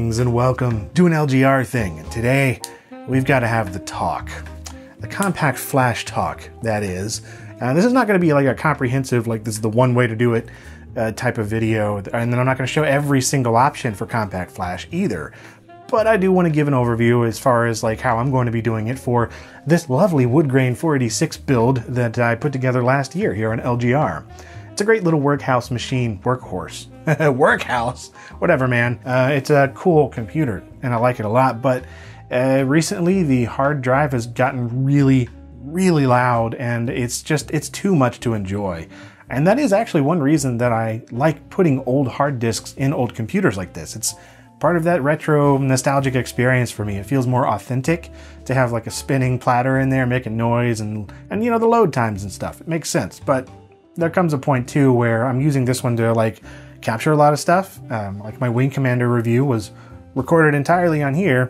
Greetings and welcome to an LGR thing. And today, we've got to have the talk. The CompactFlash talk, that is. This is not going to be like a comprehensive, like this is the one way to do it type of video. And then I'm not going to show every single option for CompactFlash either. But I do want to give an overview as far as like how I'm going to be doing it for this lovely Woodgrain 486 build that I put together last year here on LGR. It's a great little workhouse machine, workhorse. Workhouse? Whatever, man. It's a cool computer, and I like it a lot, but recently the hard drive has gotten really loud, and it's too much to enjoy. And that is actually one reason that I like putting old hard disks in old computers like this. It's part of that retro nostalgic experience for me. It feels more authentic to have like a spinning platter in there making noise and you know, the load times and stuff. It makes sense, but there comes a point too where I'm using this one to like capture a lot of stuff. Like my Wing Commander review was recorded entirely on here,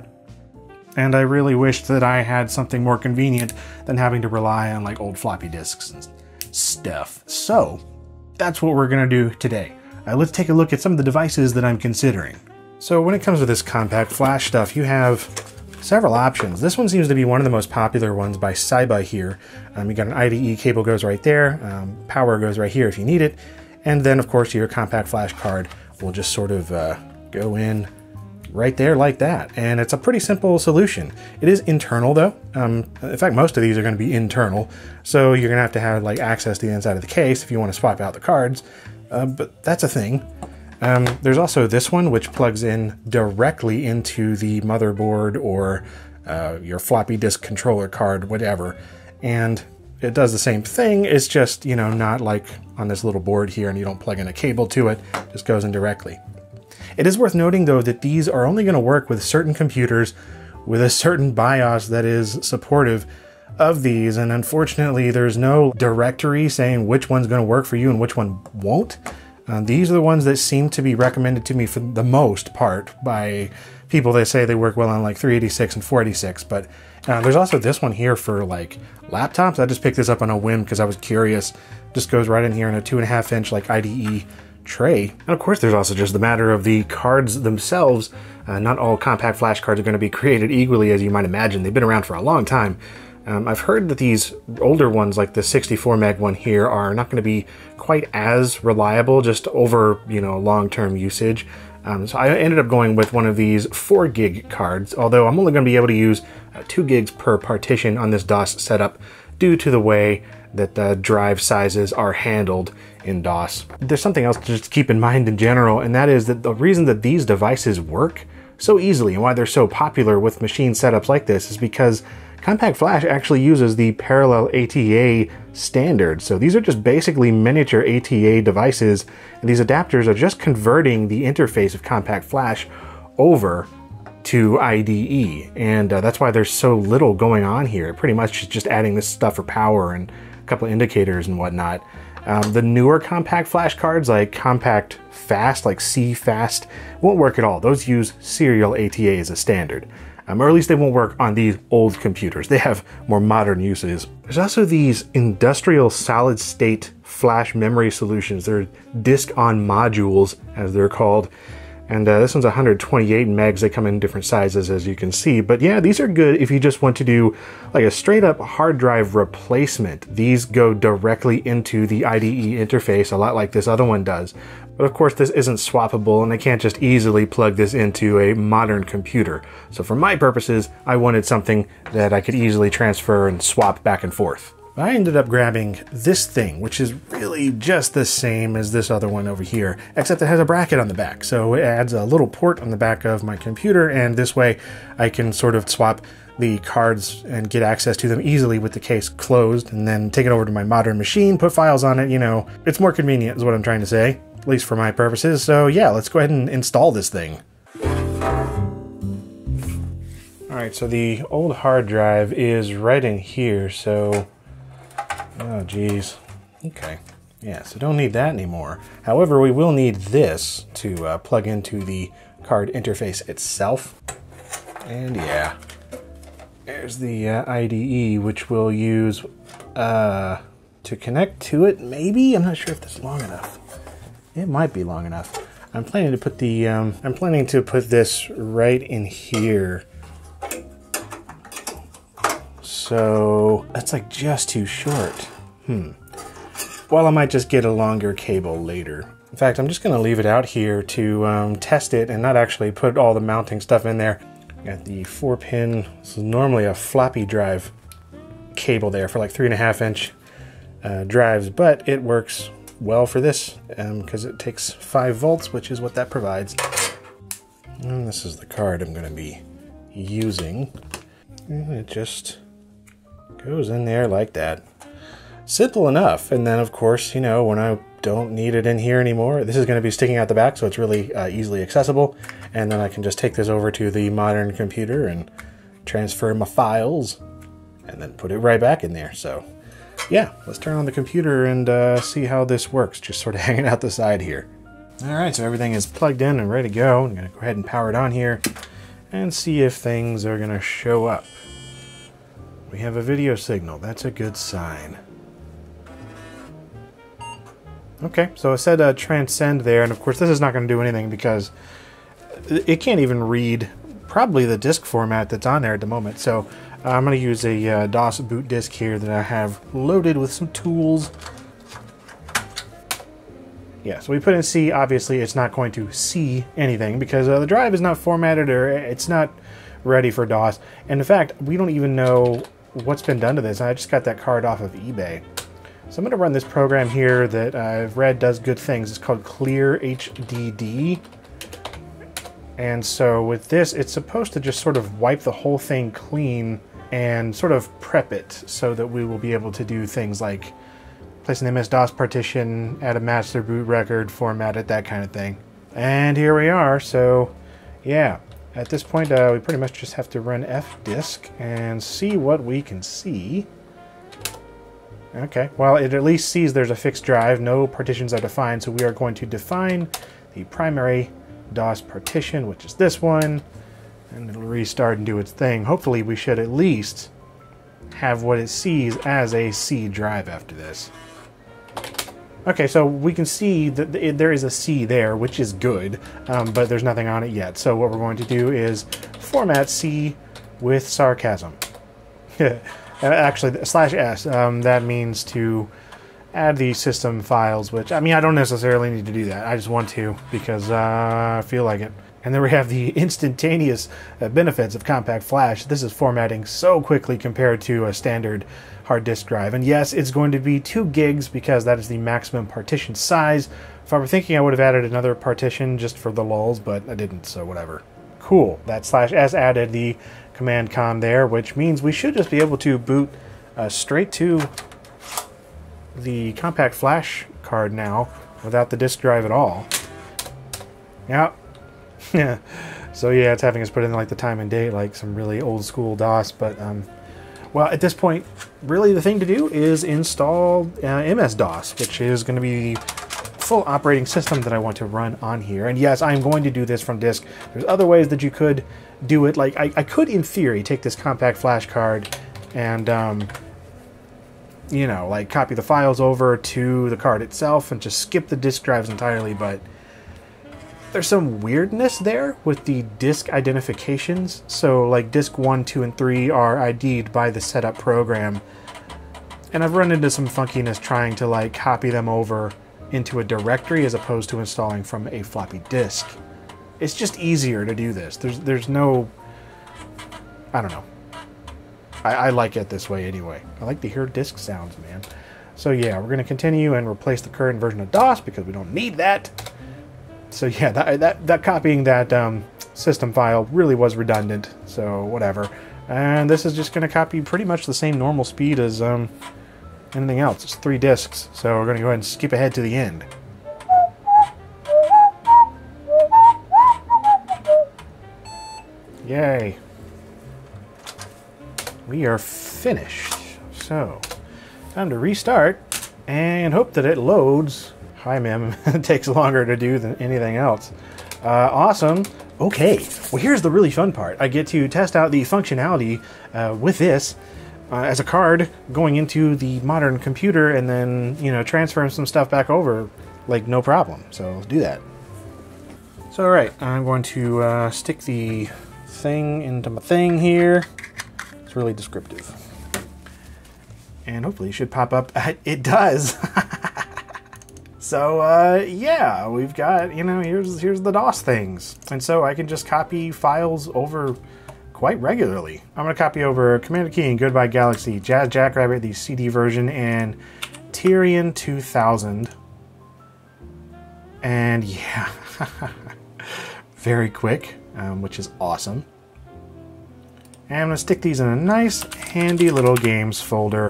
and I really wished that I had something more convenient than having to rely on like old floppy disks and stuff. So that's what we're gonna do today. Let's take a look at some of the devices that I'm considering. So when it comes to this CompactFlash stuff, you have several options. This one seems to be one of the most popular ones by Saiba here. You got an IDE cable goes right there, power goes right here if you need it, and then of course your CompactFlash card will just sort of go in right there like that. And it's a pretty simple solution. It is internal though. In fact, most of these are going to be internal, so you're going to have like access to the inside of the case if you want to swap out the cards, but that's a thing. There's also this one which plugs in directly into the motherboard or your floppy disk controller card, whatever, and it does the same thing. It's just, you know, not like on this little board here and you don't plug in a cable to it, it just goes in directly. It is worth noting though that these are only going to work with certain computers with a certain BIOS that is supportive of these, and unfortunately there's no directory saying which one's going to work for you and which one won't. These are the ones that seem to be recommended to me for the most part by people that say they work well on like 386 and 486, but there's also this one here for like laptops. I just picked this up on a whim because I was curious. Just goes right in here in a 2.5 inch like IDE tray. And of course there's also just the matter of the cards themselves. Not all CompactFlash cards are going to be created equally as you might imagine. They've been around for a long time. I've heard that these older ones, like the 64 meg one here, are not going to be quite as reliable just over, you know, long-term usage. So I ended up going with one of these 4 gig cards, although I'm only going to be able to use 2 gigs per partition on this DOS setup due to the way that drive sizes are handled in DOS. There's something else to just keep in mind in general, and that is that the reason that these devices work so easily and why they're so popular with machine setups like this is because CompactFlash actually uses the parallel ATA standard. So these are just basically miniature ATA devices, and these adapters are just converting the interface of CompactFlash over to IDE, and that's why there's so little going on here. Pretty much just adding this stuff for power and a couple of indicators and whatnot. The newer CompactFlash cards like CompactFast, like C-Fast, won't work at all. Those use serial ATA as a standard. Or at least they won't work on these old computers. They have more modern uses. There's also these industrial solid state flash memory solutions. They're disk-on modules, as they're called. And this one's 128 megs. They come in different sizes, as you can see. But yeah, these are good if you just want to do like a straight up hard drive replacement. These go directly into the IDE interface, a lot like this other one does. But of course this isn't swappable, and I can't just easily plug this into a modern computer. So for my purposes, I wanted something that I could easily transfer and swap back and forth. I ended up grabbing this thing, which is really just the same as this other one over here, except it has a bracket on the back. So it adds a little port on the back of my computer, and this way I can sort of swap the cards and get access to them easily with the case closed, and then take it over to my modern machine, put files on it, you know. It's more convenient is what I'm trying to say, at least for my purposes. So yeah, let's go ahead and install this thing. Alright, so the old hard drive is right in here, so oh geez. Okay. Yeah, so don't need that anymore. However, we will need this to plug into the card interface itself. And yeah, there's the IDE, which we'll use to connect to it, maybe? I'm not sure if that's long enough. It might be long enough. I'm planning to put the I'm planning to put this right in here. So that's like just too short. Well, I might just get a longer cable later. In fact, I'm just going to leave it out here to test it and not actually put all the mounting stuff in there. Got the 4-pin, this is normally a floppy drive cable there for like 3.5-inch drives, but it works well for this because it takes 5 volts, which is what that provides. And this is the card I'm going to be using. And it just goes in there like that. Simple enough. And then, of course, you know, when I don't need it in here anymore, this is going to be sticking out the back, so it's really easily accessible. And then I can just take this over to the modern computer and transfer my files and then put it right back in there. So yeah, let's turn on the computer and see how this works, just sort of hanging out the side here. All right, so everything is plugged in and ready to go. I'm going to go ahead and power it on here and see if things are going to show up. We have a video signal. That's a good sign. Okay, so it said transcend there, and of course this is not going to do anything because it can't even read probably the disk format that's on there at the moment. So I'm going to use a DOS boot disk here that I have loaded with some tools. Yeah, so we put in C. Obviously it's not going to see anything because the drive is not formatted or it's not ready for DOS. And in fact, we don't even know what's been done to this. I just got that card off of eBay. So I'm going to run this program here that I've read does good things. It's called Clear HDD. And so with this, it's supposed to just sort of wipe the whole thing clean and sort of prep it so that we will be able to do things like place an MS-DOS partition, add a master boot record, format it, that kind of thing. And here we are. So yeah, at this point, we pretty much just have to run fdisk and see what we can see. Okay, well, it at least sees there's a fixed drive. No partitions are defined, so we are going to define the primary DOS partition, which is this one, and it'll restart and do its thing. Hopefully, we should at least have what it sees as a C drive after this. Okay, so we can see that there is a C there, which is good, but there's nothing on it yet. So what we're going to do is format C with sarcasm. Actually, /S, that means to add the system files, which, I mean, I don't necessarily need to do that. I just want to because I feel like it. And then we have the instantaneous benefits of CompactFlash. This is formatting so quickly compared to a standard hard disk drive. And yes, it's going to be 2 gigs because that is the maximum partition size. If I were thinking, I would have added another partition just for the lulz, but I didn't, so whatever. Cool. That /S added the command com there, which means we should just be able to boot straight to the CompactFlash card now without the disk drive at all. Yeah. So yeah, it's having us put in like the time and date, like some really old school DOS, but well, at this point, really the thing to do is install MS-DOS, which is going to be the full operating system that I want to run on here. And yes, I'm going to do this from disk. There's other ways that you could do it. Like I could, in theory, take this CompactFlash card and you know, like copy the files over to the card itself and just skip the disk drives entirely, but there's some weirdness there with the disk identifications. So like disk 1, 2, and 3 are ID'd by the setup program, and I've run into some funkiness trying to like copy them over into a directory as opposed to installing from a floppy disk. It's just easier to do this. There's no, I don't know. I like it this way anyway. I like to hear disk sounds, man. So yeah, we're going to continue and replace the current version of DOS because we don't need that. So yeah, that copying that system file really was redundant, so whatever. And this is just going to copy pretty much the same normal speed as anything else. It's 3 disks, so we're going to go ahead and skip ahead to the end. Yay. We are finished. So, time to restart and hope that it loads. Hi, ma'am. It takes longer to do than anything else. Awesome. Okay, well, here's the really fun part. I get to test out the functionality with this as a card going into the modern computer and then, you know, transferring some stuff back over like no problem. So let's do that. So all right, I'm going to stick the thing into my thing here. It's really descriptive. And hopefully it should pop up. It does. So yeah, we've got, you know, here's the DOS things. And so I can just copy files over quite regularly. I'm going to copy over Commander Keen, Goodbye Galaxy, Jazz Jackrabbit, the CD version, and Tyrion 2000. And yeah, very quick, which is awesome. And I'm going to stick these in a nice, handy little games folder.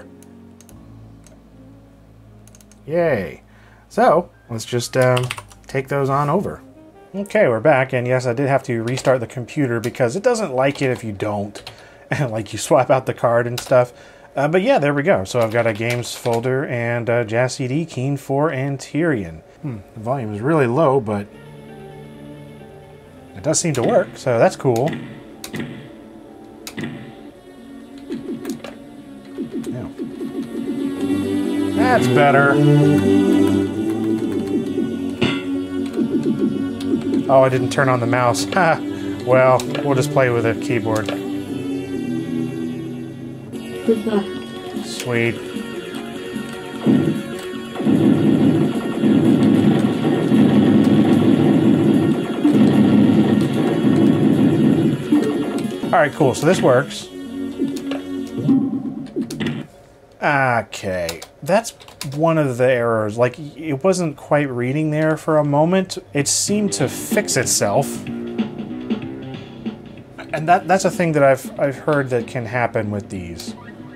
Yay. So, let's just take those on over. Okay, we're back, and yes, I did have to restart the computer because it doesn't like it if you don't. And like you swap out the card and stuff. But yeah, there we go. So I've got a games folder and Jazz CD, Keen 4, and Tyrion. The volume is really low, but it does seem to work, so that's cool. Yeah. That's better. Oh, I didn't turn on the mouse. Ha! Well, we'll just play with a keyboard. Sweet. Alright, cool. So this works. Okay. That's one of the errors. Like, it wasn't quite reading there for a moment. It seemed to fix itself. And that's a thing that I've heard that can happen with these.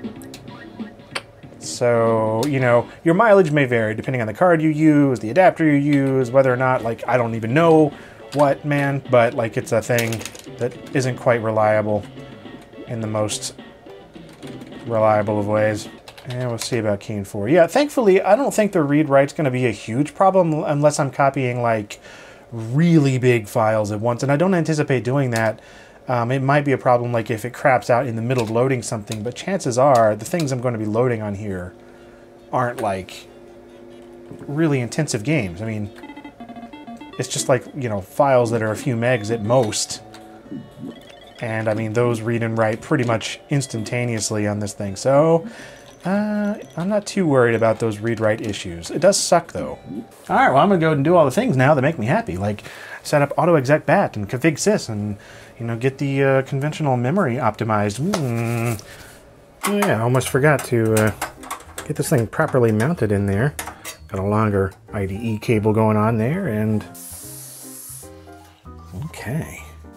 So, you know, your mileage may vary depending on the card you use, the adapter you use, whether or not, like, I don't even know what, man, but, like, it's a thing that isn't quite reliable in the most reliable of ways. And we'll see about Keen 4. Yeah, thankfully, I don't think the read-write's going to be a huge problem unless I'm copying, like, really big files at once. And I don't anticipate doing that. It might be a problem, like, if it craps out in the middle of loading something. But chances are, the things I'm going to be loading on here aren't, like, really intensive games. I mean, it's just, like, you know, files that are a few megs at most. And, I mean, those read and write pretty much instantaneously on this thing. So I'm not too worried about those read-write issues. It does suck, though. All right, well, I'm going to go and do all the things now that make me happy, like set up auto-exec-bat and config sys and, you know, get the conventional memory optimized. Oh, yeah, I almost forgot to get this thing properly mounted in there. Got a longer IDE cable going on there, and... Okay.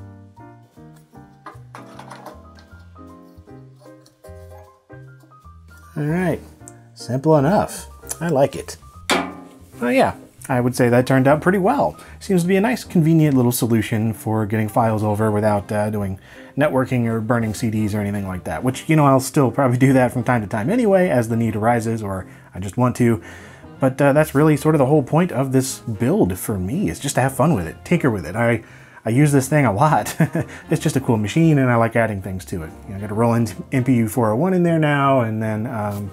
Alright, simple enough. I like it. Oh yeah, I would say that turned out pretty well. Seems to be a nice, convenient little solution for getting files over without doing networking or burning CDs or anything like that. Which, you know, I'll still probably do that from time to time anyway, as the need arises, or I just want to. But that's really sort of the whole point of this build for me, is just to have fun with it, tinker with it. I use this thing a lot. It's just a cool machine, and I like adding things to it. You know, I got to roll in MPU 401 in there now, and then,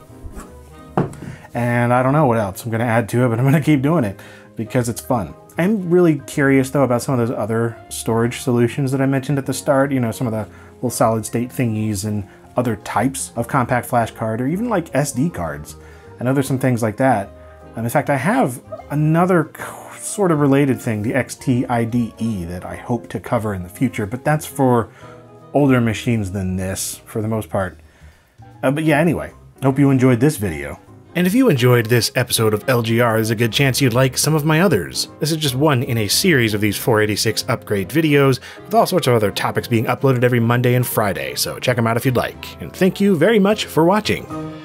and I don't know what else I'm going to add to it, but I'm going to keep doing it because it's fun. I'm really curious, though, about some of those other storage solutions that I mentioned at the start. You know, some of the little solid-state thingies and other types of compact flash card, or even like SD cards. I know there's some things like that. In fact, I have another sort of related thing, the XT IDE, that I hope to cover in the future, but that's for older machines than this, for the most part. But yeah, anyway, hope you enjoyed this video. And if you enjoyed this episode of LGR, there's a good chance you'd like some of my others. This is just one in a series of these 486 upgrade videos, with all sorts of other topics being uploaded every Monday and Friday, so check them out if you'd like. And thank you very much for watching.